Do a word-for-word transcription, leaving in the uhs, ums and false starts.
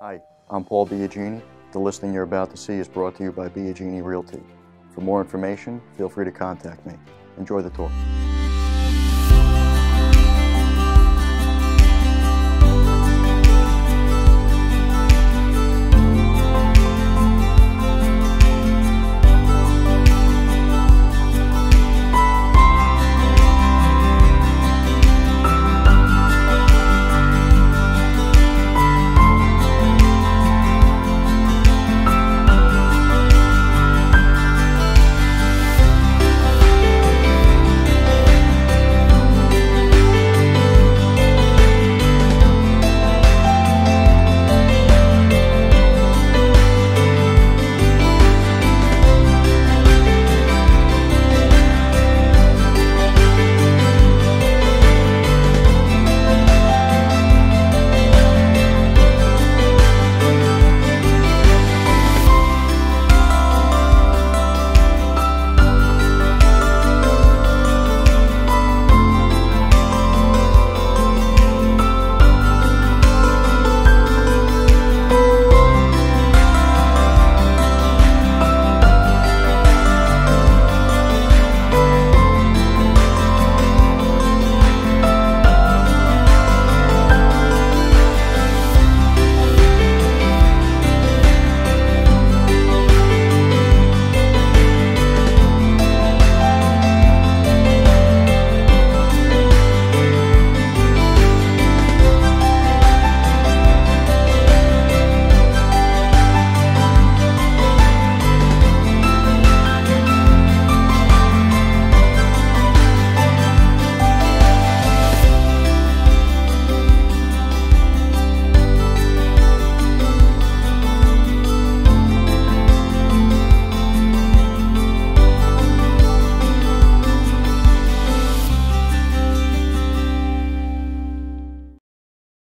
Hi, I'm Paul Biagini. The listing you're about to see is brought to you by Biagini Realty. For more information, feel free to contact me. Enjoy the tour.